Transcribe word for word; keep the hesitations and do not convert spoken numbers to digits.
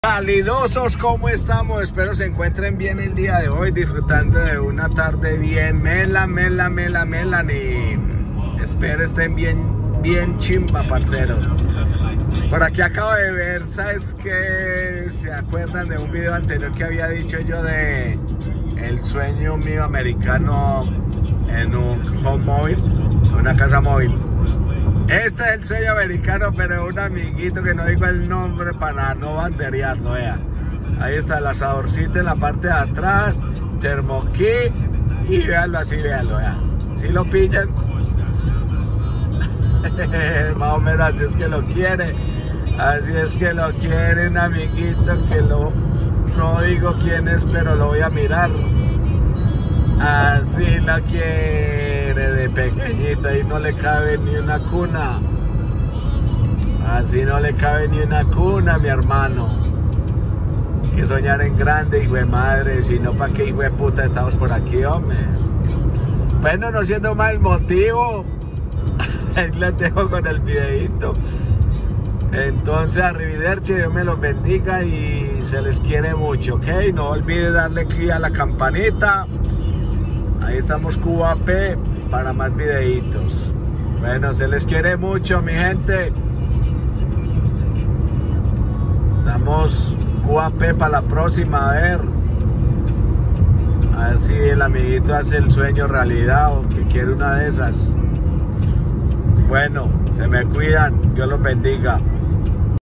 Calidosos, ¿cómo estamos? Espero se encuentren bien el día de hoy, disfrutando de una tarde bien mela, mela, mela, melanin. Espero estén bien, bien chimba, parceros. Por aquí acabo de ver, ¿sabes qué? ¿Se acuerdan de un video anterior que había dicho yo de el sueño mío americano en un home móvil, una casa móvil? Este es el sueño americano, pero un amiguito que no digo el nombre para no banderearlo, vea. Ahí está el asadorcito en la parte de atrás, termoquí, y véanlo así, véanlo, vea. Si lo pillan, más o menos así es que lo quiere, así es que lo quiere un amiguito que lo, no digo quién es, pero lo voy a mirar. Así lo quiere de pequeñito, ahí no le cabe ni una cuna. Así no le cabe ni una cuna, mi hermano. Que soñar en grande, hijo de madre, si no, ¿para qué hijo de puta estamos por aquí, hombre? Bueno, no siendo mal motivo, ahí les dejo con el videito. Entonces, arrivederci, Dios me los bendiga y se les quiere mucho, ¿ok? No olviden darle clic a la campanita. Ahí estamos Q A P para más videitos. Bueno, se les quiere mucho, mi gente. Damos Q A P para la próxima, a ver. A ver si el amiguito hace el sueño realidad o que quiere una de esas. Bueno, se me cuidan. Dios los bendiga.